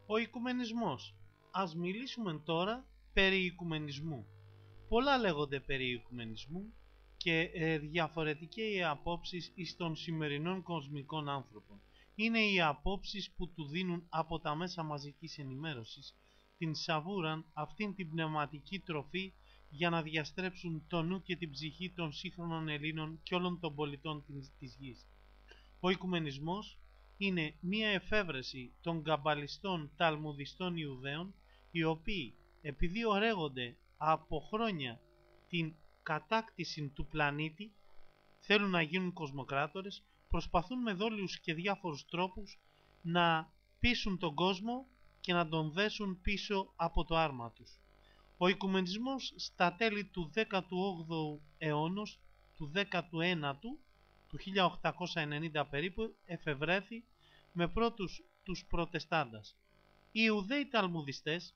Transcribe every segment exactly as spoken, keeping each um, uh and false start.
Ο οικουμενισμός. Ας μιλήσουμε τώρα περί οικουμενισμού. Πολλά λέγονται περί οικουμενισμού και ε, διαφορετικές οι απόψεις εις των σημερινών κοσμικών άνθρωπων. Είναι οι απόψεις που του δίνουν από τα μέσα μαζικής ενημέρωσης την σαβούραν αυτήν την πνευματική τροφή για να διαστρέψουν το νου και την ψυχή των σύγχρονων Ελλήνων και όλων των πολιτών της γης. Ο οικουμενισμός είναι μία εφεύρεση των καμπαλιστών ταλμουδιστών Ιουδαίων, οι οποίοι επειδή ορέγονται από χρόνια την κατάκτηση του πλανήτη, θέλουν να γίνουν κοσμοκράτορες, προσπαθούν με δόλιους και διάφορους τρόπους να πείσουν τον κόσμο και να τον δέσουν πίσω από το άρμα τους. Ο οικουμενισμός στα τέλη του δέκατου όγδοου αιώνος, του δέκατου ένατου, του χίλια οκτακόσια ενενήντα περίπου, εφευρέθη με πρώτους τους προτεστάντας. Οι Ιουδαίοι ταλμουδιστές,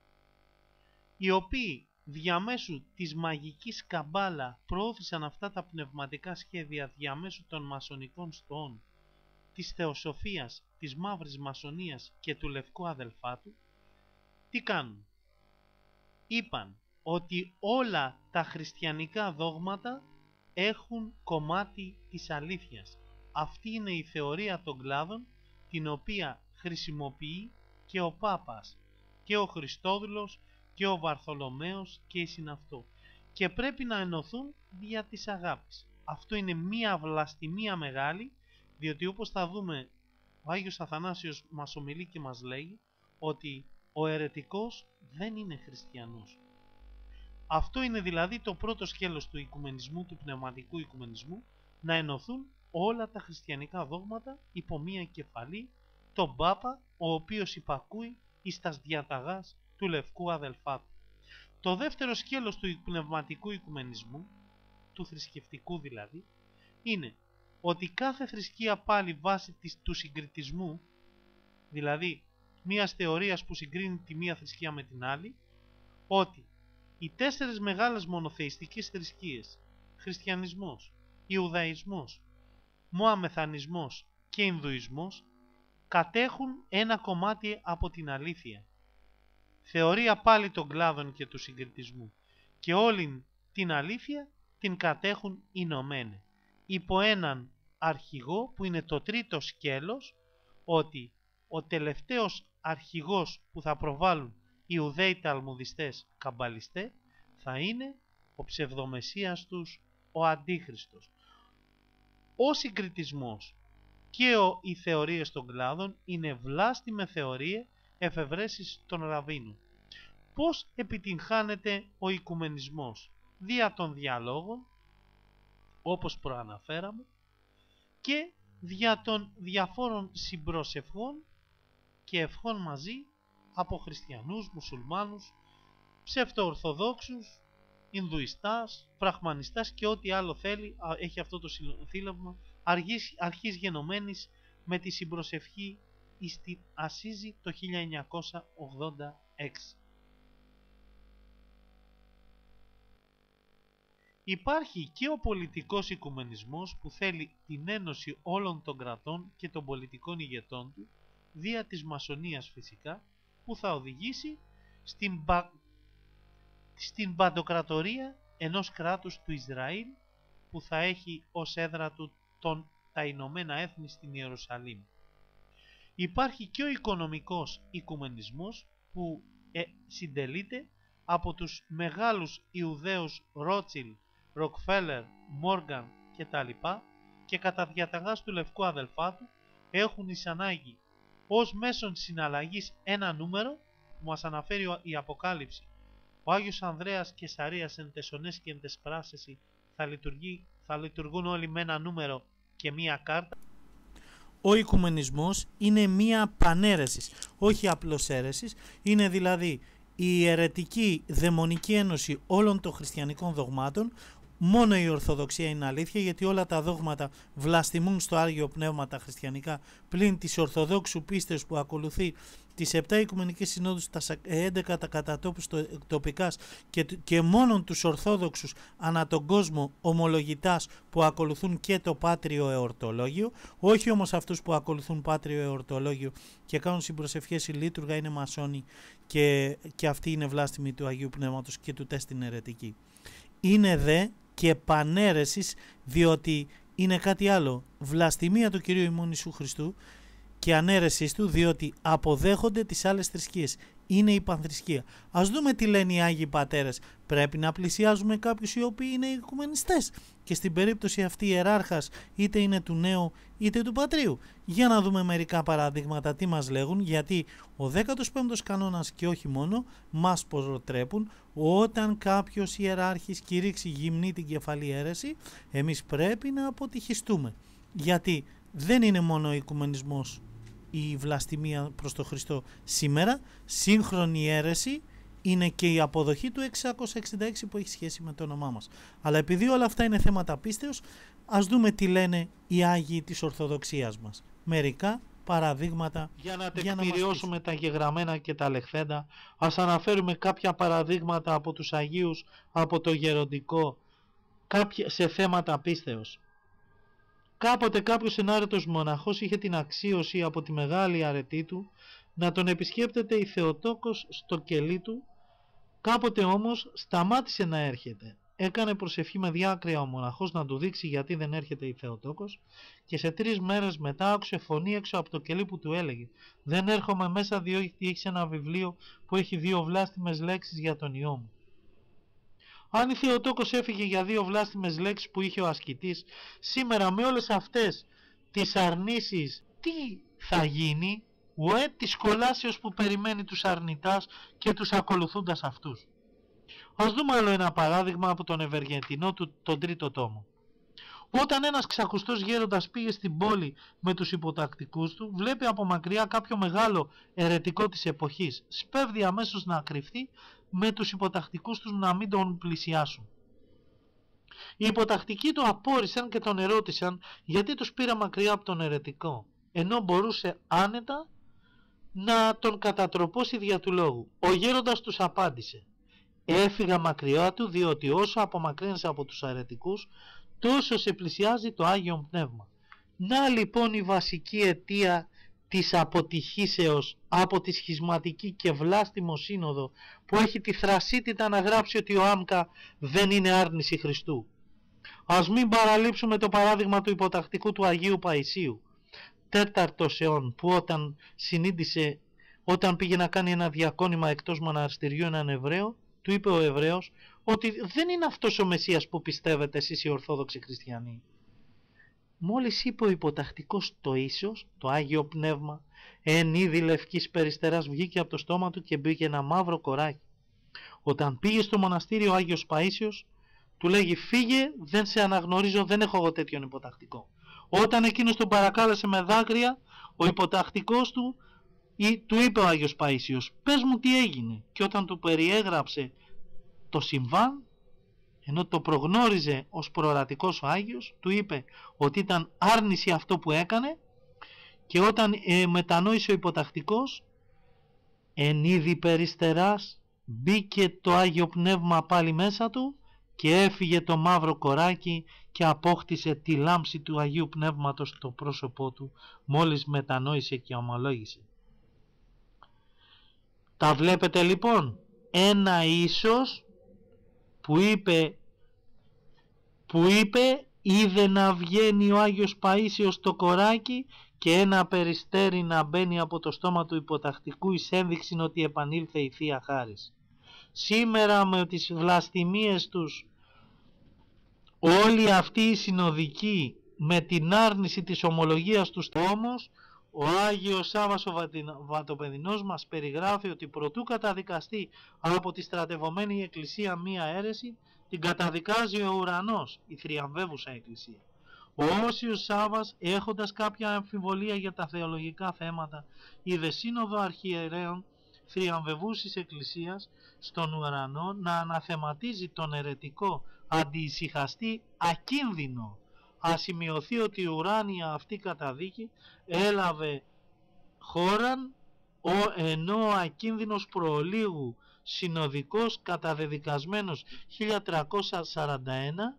οι οποίοι διαμέσου της μαγικής καμπάλα προώθησαν αυτά τα πνευματικά σχέδια διαμέσου των μασονικών στοών, της θεοσοφίας, της μαύρης μασονίας και του λευκού αδελφάτου, τι κάνουν? Είπαν ότι όλα τα χριστιανικά δόγματα έχουν κομμάτι της αλήθειας. Αυτή είναι η θεωρία των κλάδων, την οποία χρησιμοποιεί και ο Πάπας και ο Χριστόδουλος και ο Βαρθολομαίος και η συναυτό, και πρέπει να ενωθούν δια της αγάπης. Αυτό είναι μία βλαστημία μεγάλη, διότι όπως θα δούμε ο Άγιος Αθανάσιος μας ομιλεί και μας λέει ότι ο αιρετικός δεν είναι χριστιανός. Αυτό είναι δηλαδή το πρώτο σκέλος του οικουμενισμού, του πνευματικού οικουμενισμού, να ενωθούν όλα τα χριστιανικά δόγματα υπό μία κεφαλή, τον Πάπα, ο οποίος υπακούει εις τας διαταγάς του λευκού αδελφάτου. Το δεύτερο σκέλος του πνευματικού οικουμενισμού, του θρησκευτικού δηλαδή, είναι ότι κάθε θρησκεία πάλι βάσει της, του συγκριτισμού, δηλαδή μιας θεωρίας που συγκρίνει τη μία θρησκεία με την άλλη, ότι οι τέσσερις μεγάλες μονοθεϊστικές θρησκείες, χριστιανισμός, Ιουδαϊσμός, Μωαμεθανισμός και Ινδουισμός, κατέχουν ένα κομμάτι από την αλήθεια. Θεωρία πάλι των κλάδων και του συγκριτισμού, και όλη την αλήθεια την κατέχουν ενωμένη υπό έναν αρχηγό που είναι το τρίτο σκέλος, ότι ο τελευταίος αρχηγός που θα προβάλλουν οι Ιουδαίοι ταλμουδιστές καμπαλιστές θα είναι ο ψευδομεσσίας τους, ο Αντίχριστος. Ο συγκριτισμός και ο, οι θεωρίες των κλάδων είναι βλάστημε θεωρίες εφευρέσεις των ραββίνων. Πώς επιτυγχάνεται ο οικουμενισμός? Δια των διαλόγων, όπως προαναφέραμε, και δια των διαφόρων συμπροσευχών και ευχών μαζί από χριστιανούς, μουσουλμάνους, ψευτοορθοδόξους, Ινδουιστάς, Βραχμανιστάς και ό,τι άλλο θέλει, έχει αυτό το θύλαμα αρχής, αρχής γενομένης με τη συμπροσευχή στην Ασίζη το χίλια εννιακόσια ογδόντα έξι. Υπάρχει και ο πολιτικός οικουμενισμός που θέλει την ένωση όλων των κρατών και των πολιτικών ηγετών του, δια της μασονίας φυσικά, που θα οδηγήσει στην, πα... στην παντοκρατορία ενός κράτους του Ισραήλ, που θα έχει ως έδρα του τον... τα Ηνωμένα Έθνη στην Ιερουσαλήμ. Υπάρχει και ο οικονομικός οικουμενισμός που ε, συντελείται από τους μεγάλους Ιουδαίους Ρότσιλ, Ροκφέλερ, Μόργαν κτλ. Και κατά διαταγάς του λευκού αδελφάτου έχουν εις ανάγκη ως μέσον συναλλαγής ένα νούμερο που μας αναφέρει η Αποκάλυψη. Ο Άγιος Ανδρέας Κεσαρίας εν τεσσονές και εν τεσπράσεση θα, θα λειτουργούν όλοι με ένα νούμερο και μία κάρτα. Ο οικουμενισμός είναι μία πανέρεση, όχι απλώς αίρεση, είναι δηλαδή η αιρετική δαιμονική ένωση όλων των χριστιανικών δογμάτων μόνο η Ορθοδοξία είναι αλήθεια, γιατί όλα τα δόγματα βλαστημούν στο Άγιο Πνεύμα τα χριστιανικά, πλην της Ορθοδόξου πίστεως που ακολουθεί τις επτά Οικουμενικές Συνόδους, τα έντεκα τα κατατόπους τοπικάς και, και μόνον τους Ορθόδοξους ανά τον κόσμο ομολογητάς που ακολουθούν και το Πάτριο Εορτολόγιο, όχι όμως αυτούς που ακολουθούν Πάτριο Εορτολόγιο και κάνουν συμπροσευχές οι λείτουργα είναι μασόνοι και, και αυτοί είναι βλάστημοι του Αγίου Πνεύματος και του τέστην αιρετικοί. Είναι δε και πανέρεσης, διότι είναι κάτι άλλο, βλαστημία του Κυρίου ημών Ιησού Χριστού και ανέρεσης του, διότι αποδέχονται τις άλλες θρησκείες. Είναι η πανθρησκεία. Ας δούμε τι λένε οι Άγιοι Πατέρες. Πρέπει να πλησιάζουμε κάποιους οι οποίοι είναι οικουμενιστές. Και στην περίπτωση αυτή ιεράρχας είτε είναι του Νέου είτε του Πατρίου. Για να δούμε μερικά παραδείγματα τι μας λέγουν, γιατί ο δέκατος πέμπτος κανόνας και όχι μόνο μας προτρέπουν όταν κάποιος ιεράρχης κηρύξει γυμνή την κεφαλή αίρεση, εμείς πρέπει να αποτυχιστούμε. Γιατί δεν είναι μόνο ο οικουμενισμός η βλαστημία προς τον Χριστό σήμερα, σύγχρονη αίρεση είναι και η αποδοχή του εξακόσια εξήντα έξι που έχει σχέση με το όνομά μας. Αλλά επειδή όλα αυτά είναι θέματα πίστεως, ας δούμε τι λένε οι Άγιοι της Ορθοδοξίας μας. Μερικά παραδείγματα για να τεκμηριώσουμε τα γεγραμμένα και τα λεχθέντα. Ας αναφέρουμε κάποια παραδείγματα από τους Αγίους, από το γεροντικό, κάποια, σε θέματα πίστεως. Κάποτε κάποιος ενάρετος μοναχός είχε την αξίωση από τη μεγάλη αρετή του να τον επισκέπτεται η Θεοτόκος στο κελί του. Κάποτε όμως σταμάτησε να έρχεται. Έκανε προσευχή με διάκρια ο μοναχός να του δείξει γιατί δεν έρχεται η Θεοτόκος και σε τρεις μέρες μετά άκουσε φωνή έξω από το κελί που του έλεγε «Δεν έρχομαι μέσα διότι έχεις ένα βιβλίο που έχει δύο βλάστημες λέξεις για τον Υιό μου». Αν η Θεοτόκος έφυγε για δύο βλάστημες λέξεις που είχε ο ασκητής, σήμερα με όλες αυτές τις αρνήσεις τι θα γίνει, ουέ της κολάσεως που περιμένει τους αρνητάς και τους ακολουθούντας αυτούς. Ας δούμε άλλο ένα παράδειγμα από τον Ευεργετινό του τον τρίτο τόμο. Όταν ένας ξακουστός γέροντας πήγε στην πόλη με τους υποτακτικούς του, βλέπει από μακριά κάποιο μεγάλο αιρετικό της εποχής. Σπέβδει αμέσως να κρυφτεί με τους υποτακτικούς τους να μην τον πλησιάσουν. Οι υποτακτικοί του απόρρισαν και τον ερώτησαν γιατί τους πήρα μακριά από τον αιρετικό, ενώ μπορούσε άνετα να τον κατατροπώσει δια του λόγου. Ο γέροντας τους απάντησε «Έφυγα μακριά του διότι όσο απομακρύνεσαι από τους αιρετικούς, τόσο σε πλησιάζει το Άγιο Πνεύμα». Να λοιπόν η βασική αιτία της αποτυχήσεως από τη σχισματική και βλάστημο σύνοδο που έχει τη θρασίτητα να γράψει ότι ο Άμκα δεν είναι άρνηση Χριστού. Ας μην παραλείψουμε το παράδειγμα του υποτακτικού του Αγίου Παϊσίου, τέταρτος αιών, που όταν συνείδησε, όταν πήγε να κάνει ένα διακόνημα εκτός μοναστηριού έναν Εβραίο, του είπε ο Εβραίος ότι δεν είναι αυτός ο Μεσσίας που πιστεύετε εσείς οι Ορθόδοξοι Χριστιανοί. Μόλις είπε ο υποτακτικός το ίσως, το Άγιο Πνεύμα, εν είδη λευκής περιστεράς βγήκε από το στόμα του και μπήκε ένα μαύρο κοράκι. Όταν πήγε στο μοναστήριο ο Άγιος Παΐσιος, του λέγει «Φύγε, δεν σε αναγνωρίζω, δεν έχω εγώ τέτοιον υποτακτικό». Όταν εκείνος τον παρακάλεσε με δάκρυα, ο υποτακτικός του ή, του είπε ο Άγιος Παΐσιος «Πες μου τι έγινε». Και όταν του περιέγραψε το συμβάν, ενώ το προγνώριζε ως προορατικός ο Άγιος, του είπε ότι ήταν άρνηση αυτό που έκανε και όταν ε, μετανόησε ο υποτακτικός, εν είδη περιστεράς μπήκε το Άγιο Πνεύμα πάλι μέσα του και έφυγε το μαύρο κοράκι και απόκτησε τη λάμψη του Αγίου Πνεύματος στο πρόσωπό του μόλις μετανόησε και ομολόγησε. Τα βλέπετε λοιπόν, ένα ίσως που είπε, που είπε είδε να βγαίνει ο Άγιος Παΐσιος το κοράκι και ένα περιστέρι να μπαίνει από το στόμα του υποτακτικού εις ένδειξη ότι επανήλθε η Θεία Χάρις. Σήμερα με τις βλαστημίες τους όλοι αυτοί οι συνοδικοί με την άρνηση της ομολογίας τους όμως, ο Άγιος Σάββας ο Βατοπεδινός μας περιγράφει ότι προτού καταδικαστεί από τη στρατευωμένη εκκλησία μία αίρεση, την καταδικάζει ο ουρανός, η θριαμβεύουσα εκκλησία. Ο Όσιος Σάββας, έχοντας κάποια αμφιβολία για τα θεολογικά θέματα, είδε σύνοδο αρχιερέων θριαμβευούσης εκκλησίας στον ουρανό να αναθεματίζει τον αιρετικό αντιησυχαστεί ακίνδυνο. Ας σημειωθεί ότι η ουράνια αυτή καταδίκη έλαβε χώραν ο, ενώ ο ακίνδυνος προλίγου συνοδικός καταδεδικασμένος χίλια τριακόσια σαράντα ένα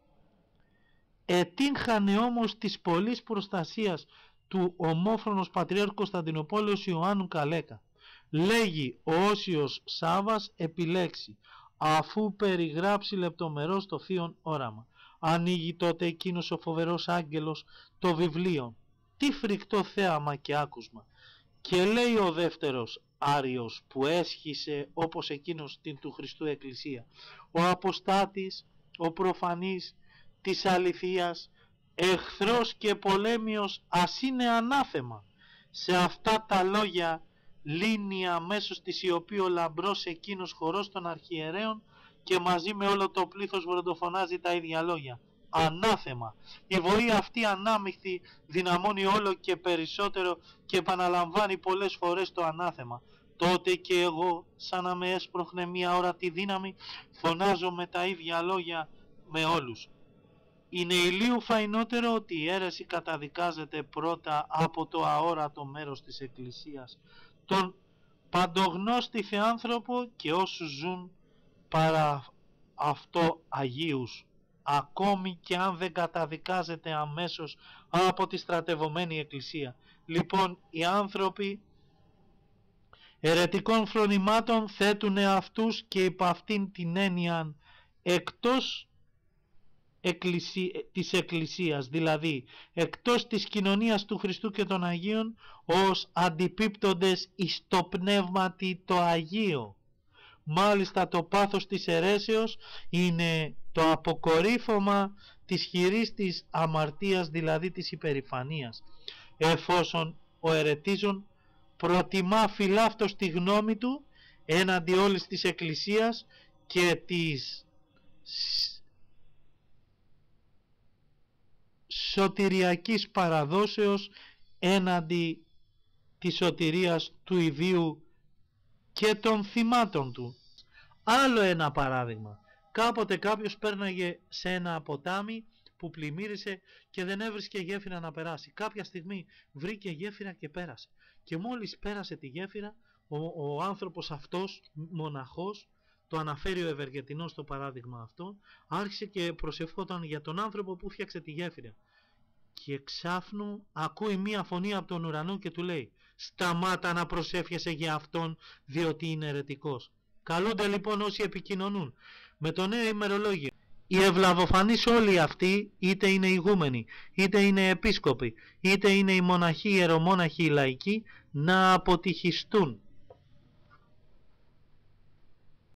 ετύχανε όμως της πολλής προστασίας του ομόφρονος πατριάρχου Κωνσταντινούπολεως Ιωάννου Καλέκα. Λέγει ο Όσιος Σάβας επιλέξει, αφού περιγράψει λεπτομερώς το θείον όραμα. Ανοίγει τότε εκείνος ο φοβερός άγγελος το βιβλίο. Τι φρικτό θέαμα και άκουσμα. Και λέει ο δεύτερος Άριος που έσχισε όπως εκείνος την του Χριστού Εκκλησία. Ο αποστάτης, ο προφανής της αληθείας, εχθρός και πολέμιος ας είναι ανάθεμα. Σε αυτά τα λόγια λύνει αμέσως τη σιωπή ο λαμπρός εκείνος χορός των αρχιερέων και μαζί με όλο το πλήθος βροντοφωνάζει τα ίδια λόγια. Ανάθεμα. Η βοή αυτή ανάμειχτη δυναμώνει όλο και περισσότερο και επαναλαμβάνει πολλές φορές το ανάθεμα. Τότε και εγώ, σαν να με έσπροχνε μία ώρα τη δύναμη, φωνάζω με τα ίδια λόγια με όλους. Είναι ηλίου φαϊνότερο ότι η αίρεση καταδικάζεται πρώτα από το αόρατο μέρος της Εκκλησίας, τον παντογνώστη θεάνθρωπο και όσους ζουν παρά αυτό αγίους, ακόμη και αν δεν καταδικάζεται αμέσως από τη στρατευωμένη Εκκλησία. Λοιπόν, οι άνθρωποι αιρετικών φρονημάτων θέτουν αυτούς και υπ' αυτήν την έννοια εκτός εκκλησί... της Εκκλησίας, δηλαδή εκτός της κοινωνίας του Χριστού και των Αγίων, ως αντιπίπτοντες εις το πνεύματι το Αγίο. Μάλιστα το πάθος της αιρέσεως είναι το αποκορύφωμα της χειρής της αμαρτίας, δηλαδή της υπερηφανίας. Εφόσον ο αιρετίζων προτιμά φιλάφτως τη γνώμη του έναντι όλης της Εκκλησίας και της σωτηριακής παραδόσεως έναντι της σωτηρίας του ιδίου και των θυμάτων του. Άλλο ένα παράδειγμα. Κάποτε κάποιος πέρναγε σε ένα ποτάμι που πλημμύρισε και δεν έβρισκε γέφυρα να περάσει. Κάποια στιγμή βρήκε γέφυρα και πέρασε. Και μόλις πέρασε τη γέφυρα, ο, ο άνθρωπος αυτός, μοναχός, το αναφέρει ο Ευεργετινός στο παράδειγμα αυτό, άρχισε και προσευχόταν για τον άνθρωπο που φτιάξε τη γέφυρα. Και εξάφνου ακούει μία φωνή από τον ουρανό και του λέει, σταμάτα να προσεύχεσαι για αυτόν, διότι είναι αιρετικός. Καλούνται λοιπόν όσοι επικοινωνούν με το νέο ημερολόγιο. Οι ευλαβοφανείς όλοι αυτοί, είτε είναι ηγούμενοι, είτε είναι επίσκοποι, είτε είναι οι μοναχοί, οι ιερομόναχοι, οι λαϊκοί, να αποτυχιστούν.